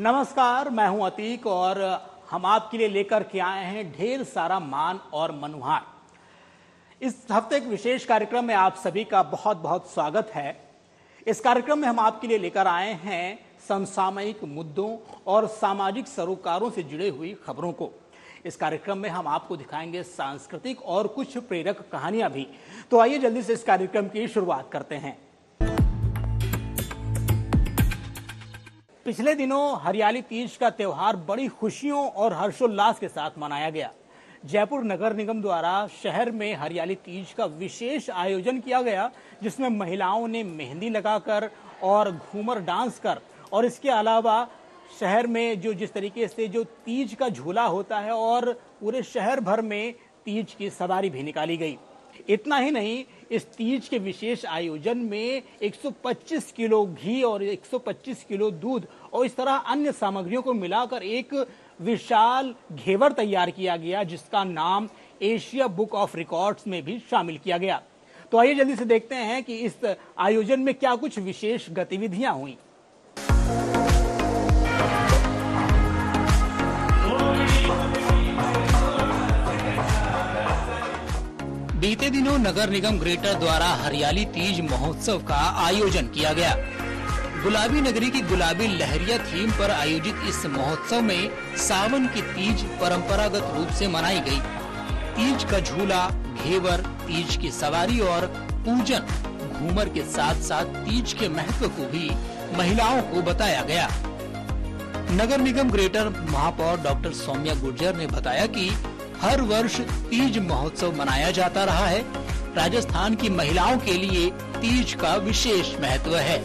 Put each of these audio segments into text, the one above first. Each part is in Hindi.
नमस्कार, मैं हूं अतीक और हम आपके लिए लेकर के आए हैं ढेर सारा मान और मनुहार। इस हफ्ते एक विशेष कार्यक्रम में आप सभी का बहुत बहुत स्वागत है। इस कार्यक्रम में हम आपके लिए लेकर आए हैं समसामयिक मुद्दों और सामाजिक सरोकारों से जुड़ी हुई खबरों को। इस कार्यक्रम में हम आपको दिखाएंगे सांस्कृतिक और कुछ प्रेरक कहानियां भी। तो आइए जल्दी से इस कार्यक्रम की शुरुआत करते हैं। पिछले दिनों हरियाली तीज का त्योहार बड़ी खुशियों और हर्षोल्लास के साथ मनाया गया। जयपुर नगर निगम द्वारा शहर में हरियाली तीज का विशेष आयोजन किया गया, जिसमें महिलाओं ने मेहंदी लगाकर और घूमर डांस कर और इसके अलावा शहर में जिस तरीके से तीज का झूला होता है और पूरे शहर भर में तीज की सवारी भी निकाली गई। इतना ही नहीं, इस तीज के विशेष आयोजन में 125 किलो घी और 125 किलो दूध और इस तरह अन्य सामग्रियों को मिलाकर एक विशाल घेवर तैयार किया गया, जिसका नाम एशिया बुक ऑफ रिकॉर्ड्स में भी शामिल किया गया। तो आइए जल्दी से देखते हैं कि इस आयोजन में क्या कुछ विशेष गतिविधियां हुई। बीते दिनों नगर निगम ग्रेटर द्वारा हरियाली तीज महोत्सव का आयोजन किया गया। गुलाबी नगरी की गुलाबी लहरिया थीम पर आयोजित इस महोत्सव में सावन की तीज परंपरागत रूप से मनाई गई। तीज का झूला, घेवर, तीज की सवारी और पूजन, घूमर के साथ साथ तीज के महत्व को भी महिलाओं को बताया गया। नगर निगम ग्रेटर महापौर डॉक्टर सौम्या गुर्जर ने बताया कि हर वर्ष तीज महोत्सव मनाया जाता रहा है। राजस्थान की महिलाओं के लिए तीज का विशेष महत्व है।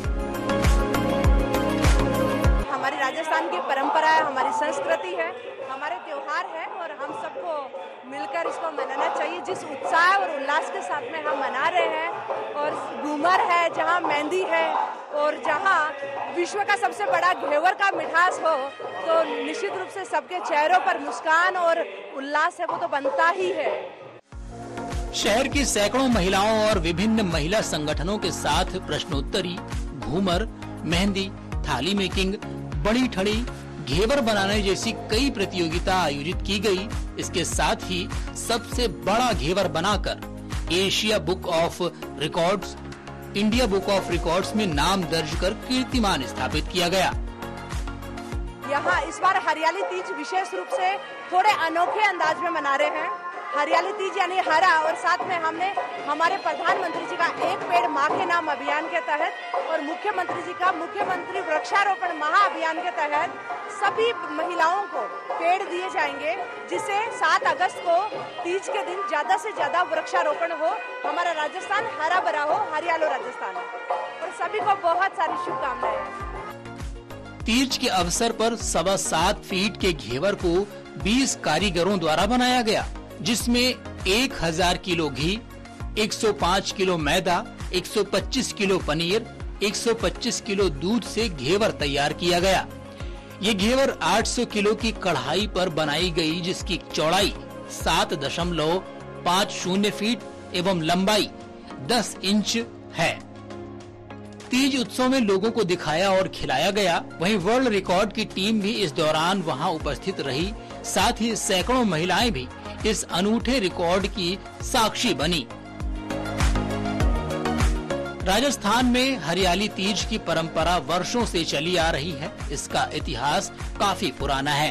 हमारी राजस्थान की परंपरा है, हमारी संस्कृति है, हमारे त्योहार है और हम सबको मिलकर इसको मनाना चाहिए। जिस उत्साह और उल्लास के साथ में हम मना रहे हैं और घूमर है, जहाँ मेहंदी है और जहाँ विश्व का सबसे बड़ा घेवर का मिठास हो, तो निश्चित रूप से सबके चेहरों पर मुस्कान और उल्लास है, वो तो बनता ही है। शहर की सैकड़ों महिलाओं और विभिन्न महिला संगठनों के साथ प्रश्नोत्तरी, घूमर, मेहंदी, थाली मेकिंग, बड़ी ठड़ी, घेवर बनाने जैसी कई प्रतियोगिता आयोजित की गई। इसके साथ ही सबसे बड़ा घेवर बनाकर Asia book of records, India book of records में नाम दर्ज कर कीर्तिमान स्थापित किया गया। यहाँ इस बार हरियाली तीज विशेष रूप से थोड़े अनोखे अंदाज में मना रहे हैं। हरियाली तीज यानी हरा, और साथ में हमने हमारे प्रधानमंत्री जी का एक पेड़ माँ के नाम अभियान के तहत और मुख्यमंत्री जी का मुख्यमंत्री वृक्षारोपण महाअभियान के तहत सभी महिलाओं को पेड़ दिए जाएंगे, जिससे 7 अगस्त को तीज के दिन ज्यादा से ज्यादा वृक्षारोपण हो, हमारा राजस्थान हरा भरा हो, हरियालो राजस्थान हो। और सभी को बहुत सारी शुभकामनाएं। तीज के अवसर पर 7.25 फीट के घेवर को 20 कारीगरों द्वारा बनाया गया, जिसमें 1000 kilo ghee, 105 kilo maida, 125 kilo paneer, 125 kilo दूध से घेवर तैयार किया गया। ये घेवर 800 किलो की कढ़ाई पर बनाई गई, जिसकी चौड़ाई 7.50 फीट एवं लंबाई 10 इंच है। तीज उत्सव में लोगों को दिखाया और खिलाया गया। वहीं वर्ल्ड रिकॉर्ड की टीम भी इस दौरान वहां उपस्थित रही। साथ ही सैकड़ों महिलाएं भी इस अनूठे रिकॉर्ड की साक्षी बनी। राजस्थान में हरियाली तीज की परंपरा वर्षों से चली आ रही है। इसका इतिहास काफी पुराना है।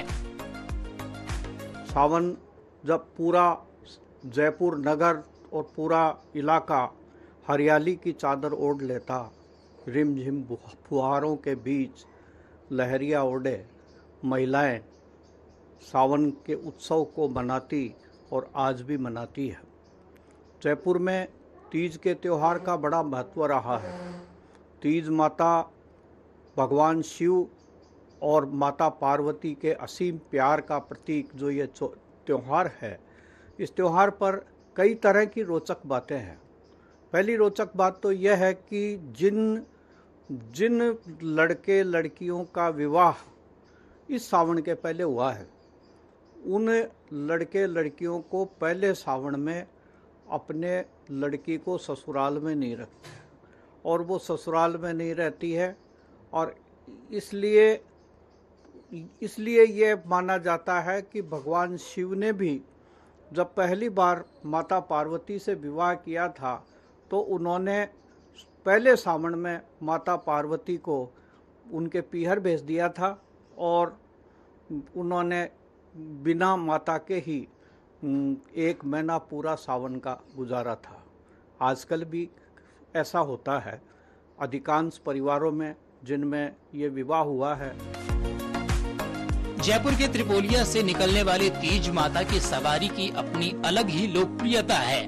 सावन जब पूरा जयपुर नगर और पूरा इलाका हरियाली की चादर ओढ़ लेता, रिमझिम फुहारों के बीच लहरिया ओढ़े महिलाएं सावन के उत्सव को मनाती और आज भी मनाती है। जयपुर में तीज के त्योहार का बड़ा महत्व रहा है। तीज माता भगवान शिव और माता पार्वती के असीम प्यार का प्रतीक जो ये त्योहार है, इस त्योहार पर कई तरह की रोचक बातें हैं। पहली रोचक बात तो यह है कि जिन लड़के लड़कियों का विवाह इस सावन के पहले हुआ है, उन लड़के लड़कियों को पहले सावन में अपने लड़की को ससुराल में नहीं रखते और वो ससुराल में नहीं रहती है और इसलिए इसलिए ये माना जाता है कि भगवान शिव ने भी जब पहली बार माता पार्वती से विवाह किया था तो उन्होंने पहले सावन में माता पार्वती को उनके पीहर भेज दिया था और उन्होंने बिना माता के ही 1 महीना पूरा सावन का गुजारा था। आजकल भी ऐसा होता है अधिकांश परिवारों में जिनमें ये विवाह हुआ है। जयपुर के त्रिपोलिया से निकलने वाले तीज माता की सवारी की अपनी अलग ही लोकप्रियता है।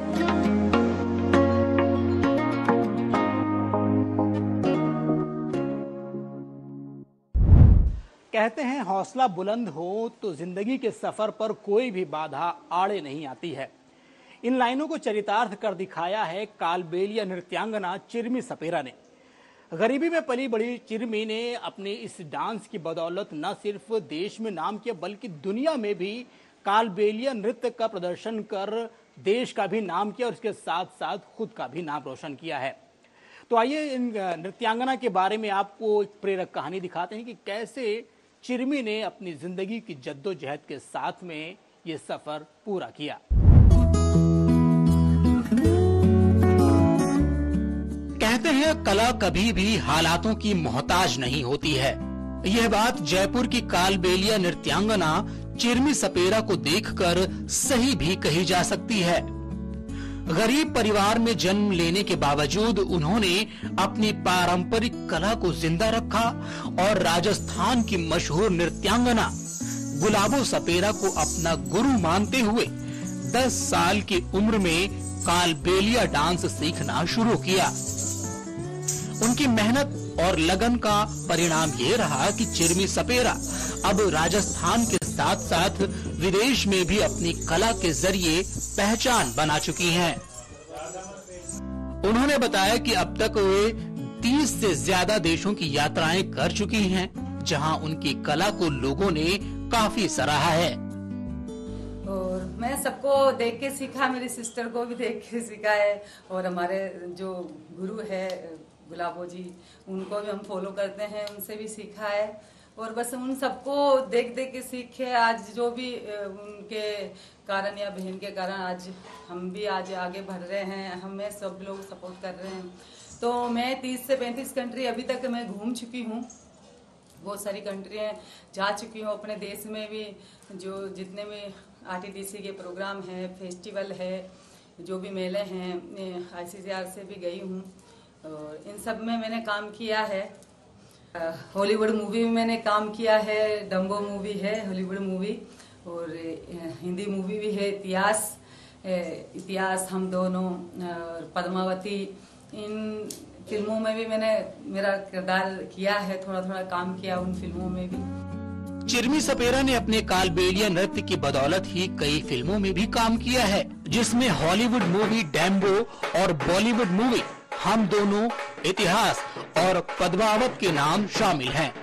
कहते हैं हौसला बुलंद हो तो जिंदगी के सफर पर कोई भी बाधा आड़े नहीं आती है। इन लाइनों को चरितार्थ कर दिखाया है कालबेलिया नृत्यांगना चिरमी सपेरा ने। गरीबी में पली बड़ी चिरमी ने अपने इस डांस की बदौलत न सिर्फ देश में नाम किया बल्कि दुनिया में भी कालबेलिया नृत्य का प्रदर्शन कर देश का भी नाम किया और इसके साथ साथ खुद का भी नाम रोशन किया है। तो आइए इन नृत्यांगना के बारे में आपको एक प्रेरक कहानी दिखाते हैं कि कैसे चिरमी ने अपनी जिंदगी की जद्दोजहद के साथ में ये सफर पूरा किया। कहते हैं कला कभी भी हालातों की मोहताज नहीं होती है। यह बात जयपुर की कालबेलिया नृत्यांगना चिरमी सपेरा को देखकर सही भी कही जा सकती है। गरीब परिवार में जन्म लेने के बावजूद उन्होंने अपनी पारंपरिक कला को जिंदा रखा और राजस्थान की मशहूर नृत्यांगना गुलाबो सपेरा को अपना गुरु मानते हुए 10 साल की उम्र में कालबेलिया डांस सीखना शुरू किया। उनकी मेहनत और लगन का परिणाम ये रहा कि चिरमी सपेरा अब राजस्थान के साथ साथ विदेश में भी अपनी कला के जरिए पहचान बना चुकी हैं। उन्होंने बताया कि अब तक वे 30 से ज्यादा देशों की यात्राएं कर चुकी हैं, जहां उनकी कला को लोगों ने काफी सराहा है। और मैं सबको देख के सीखा, मेरी सिस्टर को भी देख के सीखा है और हमारे जो गुरु है गुलाबो जी उनको भी हम फॉलो करते हैं, उनसे भी सीखा है और बस उन सबको देख देख के सीखे। आज जो भी उनके कारण या बहन के कारण आज हम भी आज आगे बढ़ रहे हैं, हमें सब लोग सपोर्ट कर रहे हैं। तो मैं 30 से 35 कंट्री अभी तक मैं घूम चुकी हूँ, बहुत सारी कंट्रियाँ जा चुकी हूँ। अपने देश में भी जो जितने भी RTDC के प्रोग्राम है, फेस्टिवल है, जो भी मेले हैं, ICCR से भी गई हूँ और इन सब में मैंने काम किया है। हॉलीवुड मूवी में मैंने काम किया है, डम्बो मूवी है हॉलीवुड मूवी और हिंदी मूवी भी है इतिहास हम दोनों और पद्मावती। इन फिल्मों में भी मैंने मेरा किरदार किया है, थोड़ा थोड़ा काम किया उन फिल्मों में भी। चिरमी सपेरा ने अपने कालबेलिया नृत्य की बदौलत ही कई फिल्मों में भी काम किया है, जिसमें हॉलीवुड मूवी डैम्बो और बॉलीवुड मूवी हम दोनों, इतिहास और पद्मावत के नाम शामिल हैं।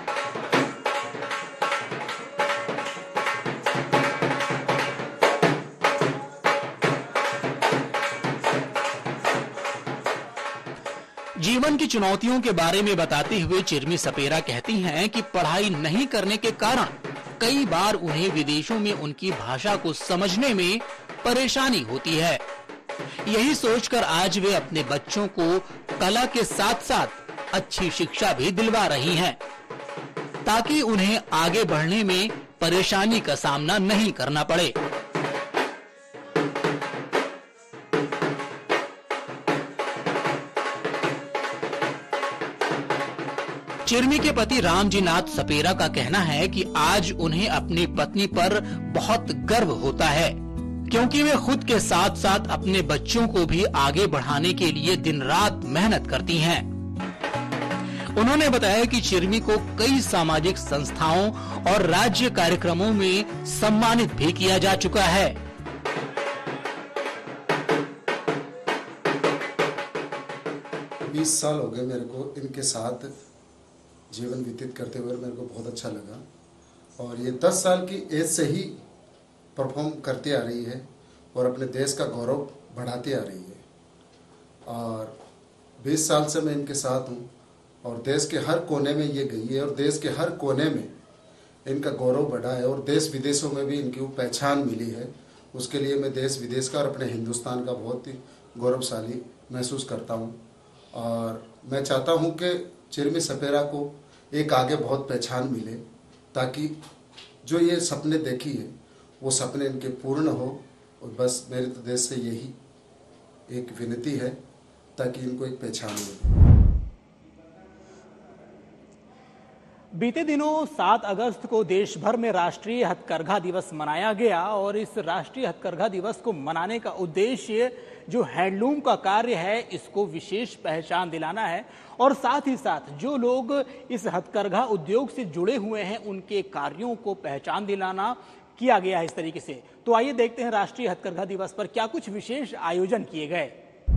जीवन की चुनौतियों के बारे में बताते हुए चिरमी सपेरा कहती हैं कि पढ़ाई नहीं करने के कारण कई बार उन्हें विदेशों में उनकी भाषा को समझने में परेशानी होती है। यही सोचकर आज वे अपने बच्चों को कला के साथ साथ अच्छी शिक्षा भी दिलवा रही हैं, ताकि उन्हें आगे बढ़ने में परेशानी का सामना नहीं करना पड़े। चिरमी के पति रामजी नाथ सपेरा का कहना है कि आज उन्हें अपनी पत्नी पर बहुत गर्व होता है, क्योंकि वे खुद के साथ साथ अपने बच्चों को भी आगे बढ़ाने के लिए दिन रात मेहनत करती हैं। उन्होंने बताया कि चिरमी को कई सामाजिक संस्थाओं और राज्य कार्यक्रमों में सम्मानित भी किया जा चुका है। बीस साल हो गए मेरे को इनके साथ जीवन व्यतीत करते हुए, मेरे को बहुत अच्छा लगा और ये 10 साल की एज से ही परफॉर्म करती आ रही है और अपने देश का गौरव बढ़ाती आ रही है और 20 साल से मैं इनके साथ हूँ और देश के हर कोने में ये गई है और देश के हर कोने में इनका गौरव बढ़ा है और देश विदेशों में भी इनकी पहचान मिली है। उसके लिए मैं देश विदेश का और अपने हिंदुस्तान का बहुत ही गौरवशाली महसूस करता हूँ। और मैं चाहता हूँ कि चिरमी सपेरा को एक आगे बहुत पहचान मिले, ताकि जो ये सपने देखी है वो सपने इनके पूर्ण हो। और बस मेरे तो देश से यही एक विनती है, ताकि इनको एक पहचान मिले। बीते दिनों 7 अगस्त को देश भर में राष्ट्रीय हथकरघा दिवस मनाया गया और इस राष्ट्रीय हथकरघा दिवस को मनाने का उद्देश्य जो हैंडलूम का कार्य है इसको विशेष पहचान दिलाना है और साथ ही साथ जो लोग इस हथकरघा उद्योग से जुड़े हुए हैं उनके कार्यों को पहचान दिलाना किया गया है इस तरीके से। तो आइए देखते हैं राष्ट्रीय हथकरघा दिवस पर क्या कुछ विशेष आयोजन किए गए।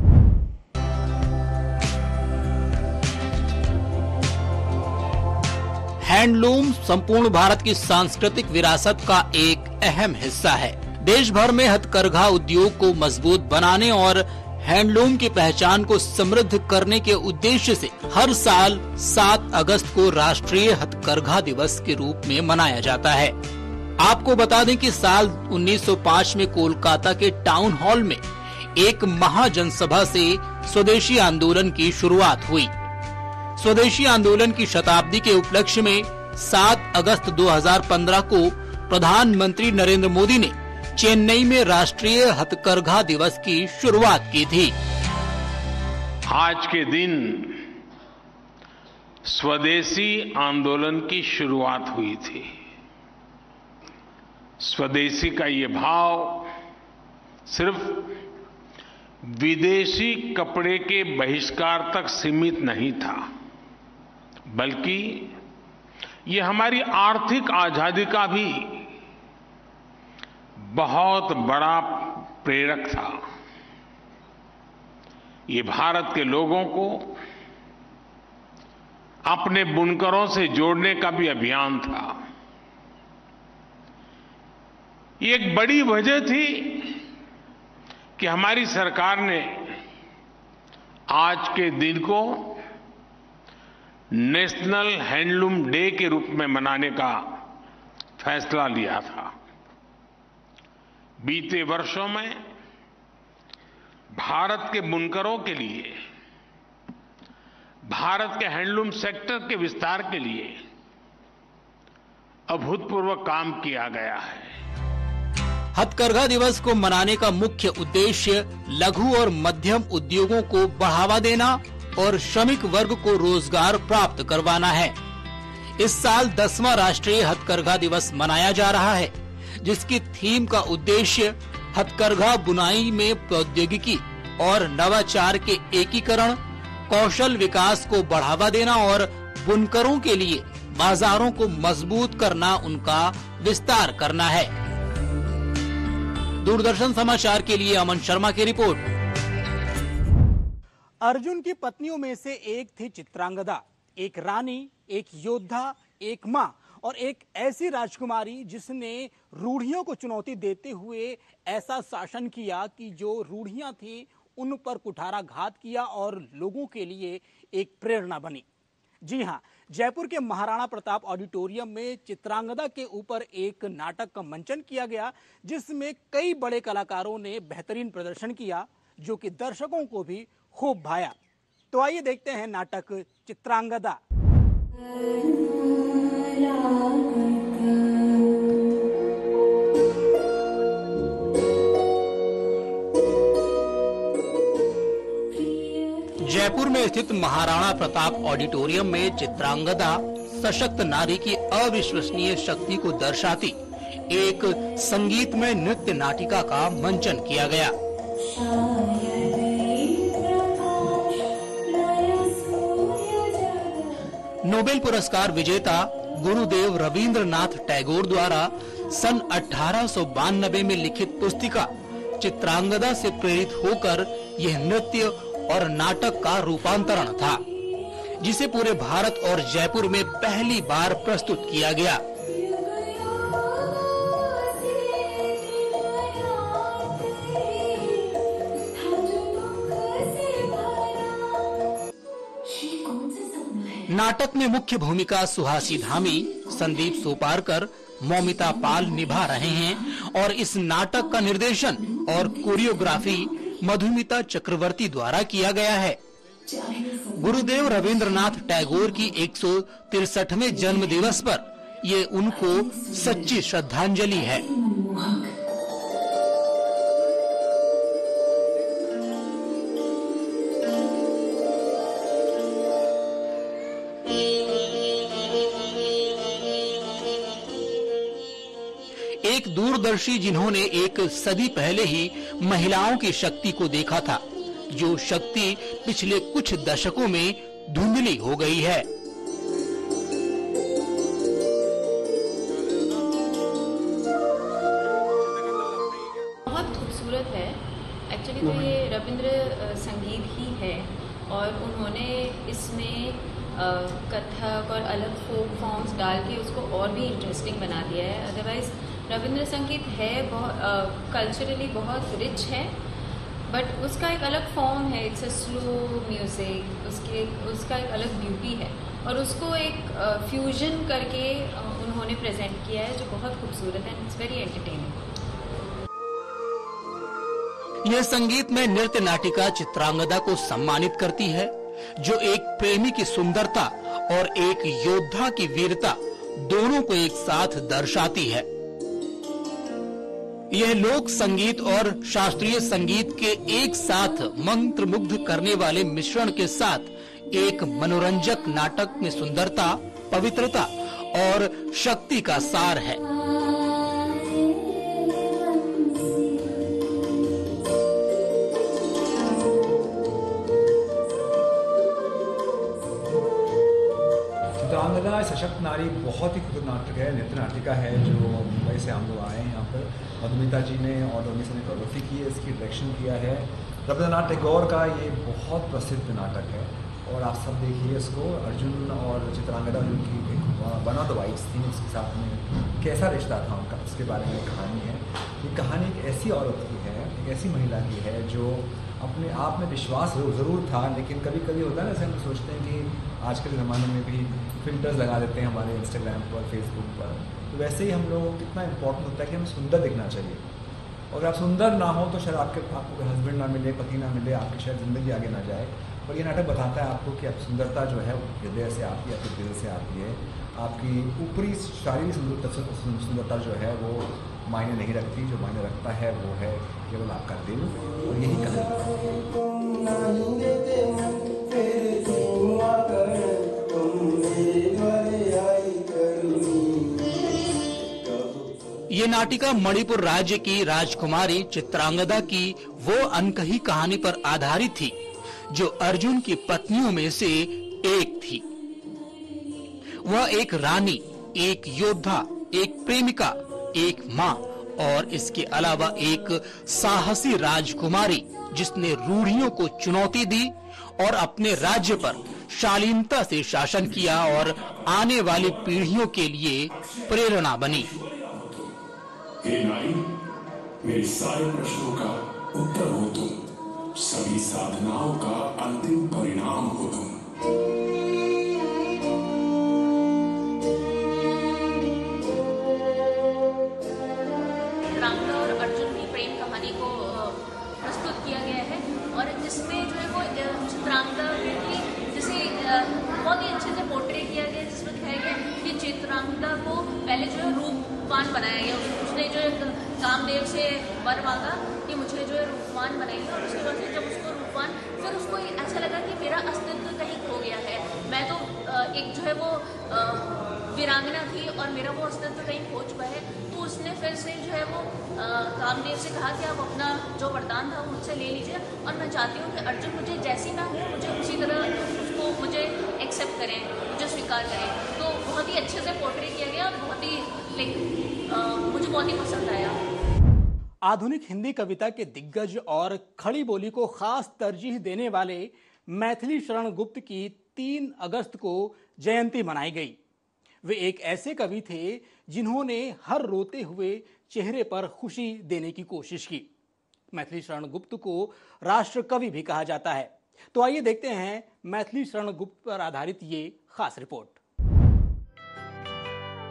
हैंडलूम संपूर्ण भारत की सांस्कृतिक विरासत का एक अहम हिस्सा है। देश भर में हथकरघा उद्योग को मजबूत बनाने और हैंडलूम की पहचान को समृद्ध करने के उद्देश्य से हर साल 7 अगस्त को राष्ट्रीय हथकरघा दिवस के रूप में मनाया जाता है। आपको बता दें कि साल 1905 में कोलकाता के टाउन हॉल में एक महाजनसभा से स्वदेशी आंदोलन की शुरुआत हुई। स्वदेशी आंदोलन की शताब्दी के उपलक्ष्य में 7 अगस्त 2015 को प्रधानमंत्री नरेंद्र मोदी ने चेन्नई में राष्ट्रीय हथकरघा दिवस की शुरुआत की थी। आज के दिन स्वदेशी आंदोलन की शुरुआत हुई थी। स्वदेशी का ये भाव सिर्फ विदेशी कपड़े के बहिष्कार तक सीमित नहीं था, बल्कि ये हमारी आर्थिक आजादी का भी बहुत बड़ा प्रेरक था। ये भारत के लोगों को अपने बुनकरों से जोड़ने का भी अभियान था। ये एक बड़ी वजह थी कि हमारी सरकार ने आज के दिन को नेशनल हैंडलूम डे के रूप में मनाने का फैसला लिया था। बीते वर्षों में भारत के बुनकरों के लिए, भारत के हैंडलूम सेक्टर के विस्तार के लिए अभूतपूर्व काम किया गया है। हथकरघा दिवस को मनाने का मुख्य उद्देश्य लघु और मध्यम उद्योगों को बढ़ावा देना और श्रमिक वर्ग को रोजगार प्राप्त करवाना है। इस साल 10वां राष्ट्रीय हथकरघा दिवस मनाया जा रहा है, जिसकी थीम का उद्देश्य हथकरघा बुनाई में प्रौद्योगिकी और नवाचार के एकीकरण, कौशल विकास को बढ़ावा देना और बुनकरों के लिए बाजारों को मजबूत करना, उनका विस्तार करना है। दूरदर्शन समाचार के लिए अमन शर्मा की रिपोर्ट। अर्जुन की पत्नियों में से एक थी चित्रांगदा, एक रानी, एक योद्धा, एक मां और एक ऐसी राजकुमारी जिसने रूढ़ियों को चुनौती देते हुए ऐसा शासन किया कि जो रूढ़ियां थी उन पर कुठारा घात किया और लोगों के लिए एक प्रेरणा बनी। जी हां, जयपुर के महाराणा प्रताप ऑडिटोरियम में चित्रांगदा के ऊपर एक नाटक का मंचन किया गया, जिसमें कई बड़े कलाकारों ने बेहतरीन प्रदर्शन किया, जो कि दर्शकों को भी खूब भाया। तो आइए देखते हैं नाटक चित्रांगदा। जयपुर में स्थित महाराणा प्रताप ऑडिटोरियम में चित्रांगदा सशक्त नारी की अविश्वसनीय शक्ति को दर्शाती एक संगीतमय नृत्य नाटिका का मंचन किया गया। नोबेल पुरस्कार विजेता गुरुदेव रवींद्रनाथ टैगोर द्वारा सन 1892 में लिखित पुस्तिका चित्रांगदा से प्रेरित होकर यह नृत्य और नाटक का रूपांतरण था, जिसे पूरे भारत और जयपुर में पहली बार प्रस्तुत किया गया। नाटक में मुख्य भूमिका सुहासी धामी, संदीप सोपारकर, मौमिता पाल निभा रहे हैं और इस नाटक का निर्देशन और कोरियोग्राफी मधुमिता चक्रवर्ती द्वारा किया गया है। गुरुदेव रविंद्रनाथ टैगोर की 163वें जन्म दिवस पर ये उनको सच्ची श्रद्धांजलि है। एक दूरदर्शी जिन्होंने एक सदी पहले ही महिलाओं की शक्ति को देखा था, जो शक्ति पिछले कुछ दशकों में धुंधली हो गई है। बहुत खूबसूरत है। एक्चुअली तो ये रविंद्र संगीत ही है और उन्होंने इसमें कथक और अलग फोक फॉर्म्स डाल के उसको और भी इंटरेस्टिंग बना दिया है। अदरवाइज रविंद्र संगीत है कल्चरली बहुत रिच है, बट उसका एक अलग फॉर्म है, इट्स अ स्लो म्यूजिक, उसका एक अलग ब्यूटी है और उसको एक फ्यूजन करके उन्होंने प्रेजेंट किया है जो बहुत खूबसूरत है। It's very entertaining. यह संगीत में नृत्य नाटिका चित्रांगदा को सम्मानित करती है, जो एक प्रेमी की सुंदरता और एक योद्धा की वीरता दोनों को एक साथ दर्शाती है। यह लोक संगीत और शास्त्रीय संगीत के एक साथ मंत्रमुग्ध करने वाले मिश्रण के साथ एक मनोरंजक नाटक में सुंदरता, पवित्रता और शक्ति का सार है। चित्रांगदा सशक्त नारी बहुत ही खूबसूरत नाटक है, नृत्य नाटिका है जो मुंबई से हम लोग आए हैं यहाँ पर। मधुमिता जी ने और डोनी ने कोरियोग्राफी की है, इसकी डायरेक्शन किया है। रविंद्रनाथ टैगोर का ये बहुत प्रसिद्ध नाटक है और आप सब देखिए इसको। अर्जुन और चित्रांगदा उनकी वन ऑफ द वाइफ्स थी, उसके साथ में कैसा रिश्ता था उनका, उसके बारे में कहानी है। ये कहानी एक ऐसी औरत की है, एक ऐसी महिला की है जो अपने आप में विश्वास ज़रूर था, लेकिन कभी कभी होता है ना, जैसे हम सोचते हैं कि आज के ज़माने में भी फिल्टर्स लगा देते हैं हमारे इंस्टाग्राम पर, फेसबुक पर, तो वैसे ही हम लोगों को कितना इम्पोर्टेंट होता है कि हमें सुंदर दिखना चाहिए। और आप सुंदर ना हो तो शायद आपको हस्बैंड ना मिले, पति ना मिले, आपकी शायद ज़िंदगी आगे ना जाए। और ये नाटक बताता है आपको कि आप सुंदरता जो है हृदय से आती है, आपके दिल से आती है। आपकी ऊपरी शारीरिक सुंदरता जो है वो मायने नहीं रखती, जो मायने रखता है वो है केवल आपका दिल। और यही ये नाटिका मणिपुर राज्य की राजकुमारी चित्रांगदा की वो अनकही कहानी पर आधारित थी, जो अर्जुन की पत्नियों में से एक थी। वह एक रानी, एक योद्धा, एक प्रेमिका, एक माँ और इसके अलावा एक साहसी राजकुमारी, जिसने रूढ़ियों को चुनौती दी और अपने राज्य पर शालीनता से शासन किया और आने वाली पीढ़ियों के लिए प्रेरणा बनी। हे नारी, मेरे सारे प्रश्नों का उत्तर हो तुम, सभी साधनाओं का अंतिम परिणाम हो तुम। चित्रांगदा और अर्जुन की प्रेम कहानी को प्रस्तुत किया गया है और इसमें जो है वो चित्रांगदा की जिसे बहुत ही अच्छे से पोर्ट्रेट किया गया है, जिसमें दिखाया गया कि चित्रांगदा को पहले जो है रूपवान बनाया गया। उसने जो है कामदेव से वर मांगा कि मुझे जो है रूपवान बनाइए, और उसके बाद जब उसको रूपवान, फिर उसको ऐसा लगा कि मेरा अस्तित्व कहीं खो गया है, मैं तो एक जो है वो वीरांगना थी और मेरा वो अस्तित्व कहीं खो चुका है। तो उसने फिर से जो है वो कामदेव से कहा कि आप अपना जो वरदान था वो मुझसे ले लीजिए और मैं चाहती हूँ कि अर्जुन मुझे जैसी मैं हूँ मुझे उसी तरह उसको मुझे एक्सेप्ट करें, मुझे स्वीकार करें। तो बहुत ही अच्छे से पोर्ट्रेट किया गया और बहुत ही मुझे बहुत ही पसंद आया। आधुनिक हिंदी कविता के दिग्गज और खड़ी बोली को खास तरजीह देने वाले मैथिली शरण गुप्त की 3 अगस्त को जयंती मनाई गई। वे एक ऐसे कवि थे जिन्होंने हर रोते हुए चेहरे पर खुशी देने की कोशिश की। मैथिली शरण गुप्त को राष्ट्र कवि भी कहा जाता है। तो आइए देखते हैं मैथिली शरण गुप्त पर आधारित ये खास रिपोर्ट।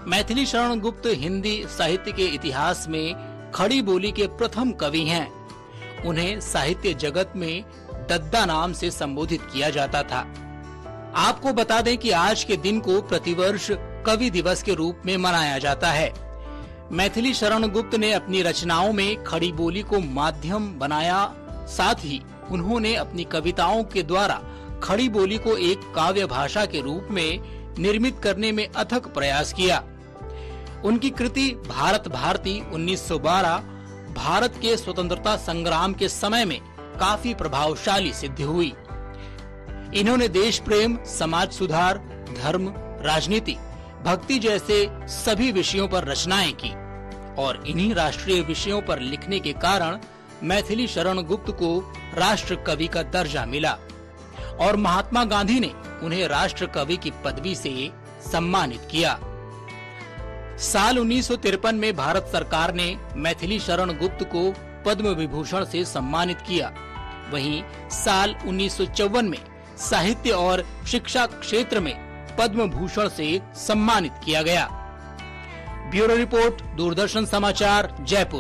मैथिली शरण गुप्त हिंदी साहित्य के इतिहास में खड़ी बोली के प्रथम कवि हैं। उन्हें साहित्य जगत में दद्दा नाम से संबोधित किया जाता था। आपको बता दें कि आज के दिन को प्रतिवर्ष कवि दिवस के रूप में मनाया जाता है। मैथिली शरण गुप्त ने अपनी रचनाओं में खड़ी बोली को माध्यम बनाया, साथ ही उन्होंने अपनी कविताओं के द्वारा खड़ी बोली को एक काव्य भाषा के रूप में निर्मित करने में अथक प्रयास किया। उनकी कृति भारत भारती 1912 भारत के स्वतंत्रता संग्राम के समय में काफी प्रभावशाली सिद्ध हुई। इन्होंने देश प्रेम, समाज सुधार, धर्म, राजनीति, भक्ति जैसे सभी विषयों पर रचनाएं की और इन्हीं राष्ट्रीय विषयों पर लिखने के कारण मैथिली शरण गुप्त को राष्ट्र कवि का दर्जा मिला और महात्मा गांधी ने उन्हें राष्ट्र कवि की पदवी से सम्मानित किया। साल 1953 में भारत सरकार ने मैथिली शरण गुप्त को पद्म विभूषण से सम्मानित किया। वहीं साल 1954 में साहित्य और शिक्षा क्षेत्र में पद्म भूषण से सम्मानित किया गया। ब्यूरो रिपोर्ट, दूरदर्शन समाचार, जयपुर।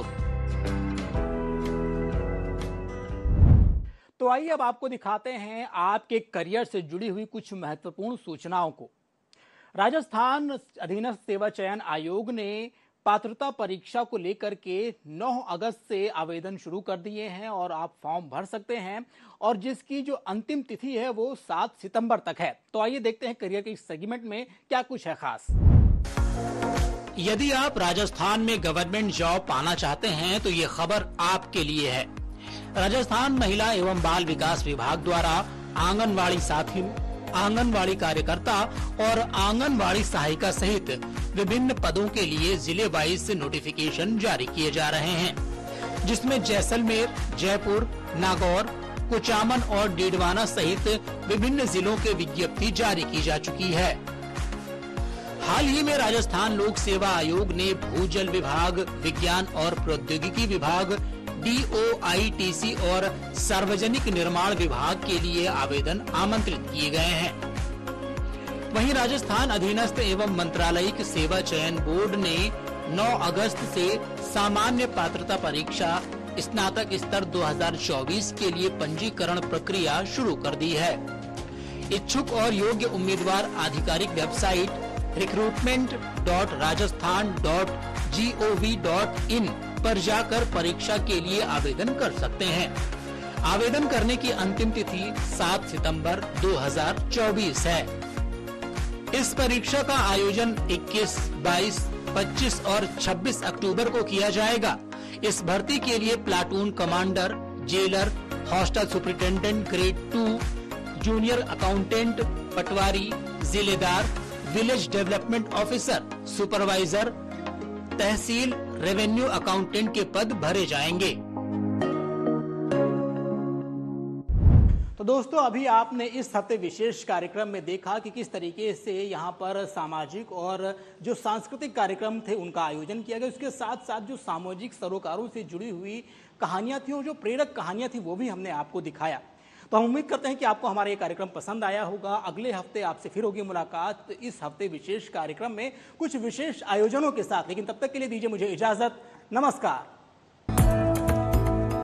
तो आइए अब आपको दिखाते हैं आपके करियर से जुड़ी हुई कुछ महत्वपूर्ण सूचनाओं को। राजस्थान अधीनस्थ सेवा चयन आयोग ने पात्रता परीक्षा को लेकर के 9 अगस्त से आवेदन शुरू कर दिए हैं और आप फॉर्म भर सकते हैं और जिसकी जो अंतिम तिथि है वो 7 सितंबर तक है। तो आइए देखते हैं करियर के इस सेगमेंट में क्या कुछ है खास। यदि आप राजस्थान में गवर्नमेंट जॉब पाना चाहते हैं तो ये खबर आपके लिए है। राजस्थान महिला एवं बाल विकास विभाग द्वारा आंगनवाड़ी साथी, आंगनवाड़ी कार्यकर्ता और आंगनवाड़ी सहायिका सहित विभिन्न पदों के लिए जिले वाइज नोटिफिकेशन जारी किए जा रहे हैं, जिसमें जैसलमेर, जयपुर, नागौर, कुचामन और डीडवाना सहित विभिन्न जिलों के विज्ञप्ति जारी की जा चुकी है। हाल ही में राजस्थान लोक सेवा आयोग ने भूजल विभाग, विज्ञान और प्रौद्योगिकी विभाग, DOITC और सार्वजनिक निर्माण विभाग के लिए आवेदन आमंत्रित किए गए हैं। वहीं राजस्थान अधीनस्थ एवं मंत्रालयिक सेवा चयन बोर्ड ने 9 अगस्त से सामान्य पात्रता परीक्षा स्नातक स्तर 2024 के लिए पंजीकरण प्रक्रिया शुरू कर दी है। इच्छुक और योग्य उम्मीदवार आधिकारिक वेबसाइट recruitment.rajasthan.gov.in पर जाकर परीक्षा के लिए आवेदन कर सकते हैं। आवेदन करने की अंतिम तिथि 7 सितंबर 2024 है। इस परीक्षा का आयोजन 21, 22, 25 और 26 अक्टूबर को किया जाएगा। इस भर्ती के लिए platoon commander, jailer, hostel superintendent grade 2, junior accountant, patwari, जिलेदार, village development officer, supervisor, tehsil revenue accountant के पद भरे जाएंगे। तो दोस्तों, अभी आपने इस हफ्ते विशेष कार्यक्रम में देखा कि किस तरीके से यहाँ पर सामाजिक और जो सांस्कृतिक कार्यक्रम थे उनका आयोजन किया गया। उसके साथ साथ जो सामाजिक सरोकारों से जुड़ी हुई कहानियां थी और जो प्रेरक कहानियां थी वो भी हमने आपको दिखाया। तो हम उम्मीद करते हैं कि आपको हमारा ये कार्यक्रम पसंद आया होगा। अगले हफ्ते आपसे फिर होगी मुलाकात इस हफ्ते विशेष कार्यक्रम में कुछ विशेष आयोजनों के साथ। लेकिन तब तक के लिए दीजिए मुझे इजाजत। नमस्कार।